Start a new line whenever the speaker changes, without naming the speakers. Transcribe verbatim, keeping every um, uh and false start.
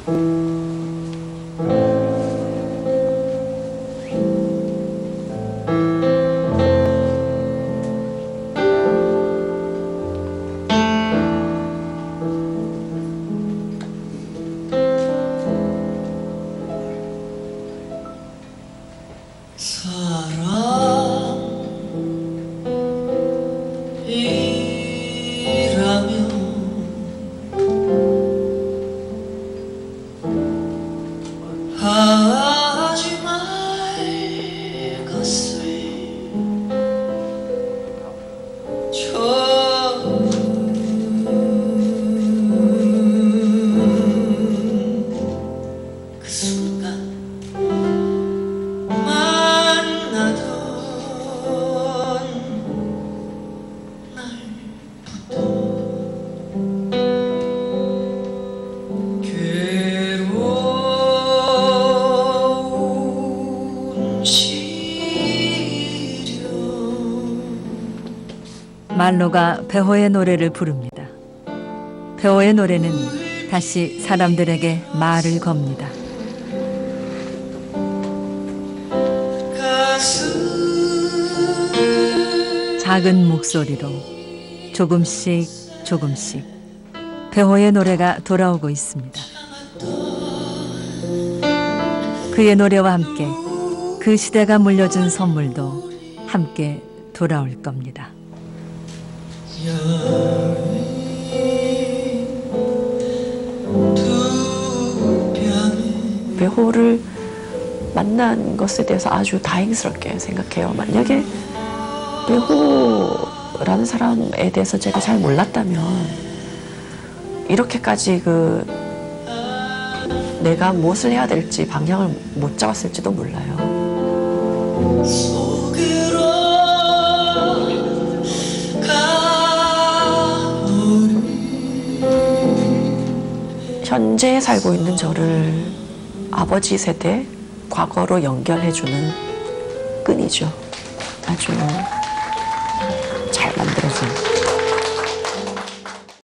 하지 말 것을 처음 그 순간 만나던 날부터
말로가 배호의 노래를 부릅니다. 배호의 노래는 다시 사람들에게 말을 겁니다. 작은 목소리로 조금씩 조금씩 배호의 노래가 돌아오고 있습니다. 그의 노래와 함께 그 시대가 물려준 선물도 함께 돌아올 겁니다.
배호를 만난 것에 대해서 아주 다행스럽게 생각해요. 만약에 배호라는 사람에 대해서 제가 잘 몰랐다면 이렇게까지 그 내가 무엇을 해야 될지 방향을 못 잡았을지도 몰라요. 현재 살고 있는 저를 아버지 세대, 과거로 연결해주는 끈이죠. 아주 잘 만들어진.